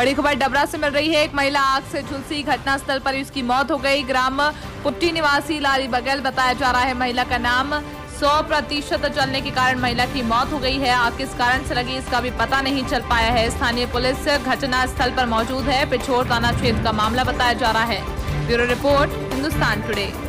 बड़ी खबर डबरा से मिल रही है। एक महिला आग से झुलसी, घटनास्थल पर उसकी मौत हो गई। ग्राम पुट्टी निवासी लाली बघेल बताया जा रहा है। महिला का नाम 100% जलने के कारण महिला की मौत हो गई है। आग किस कारण से लगी इसका भी पता नहीं चल पाया है। स्थानीय पुलिस घटना स्थल पर मौजूद है। पिछोर थाना क्षेत्र का मामला बताया जा रहा है। Bureau report, Hindustan today.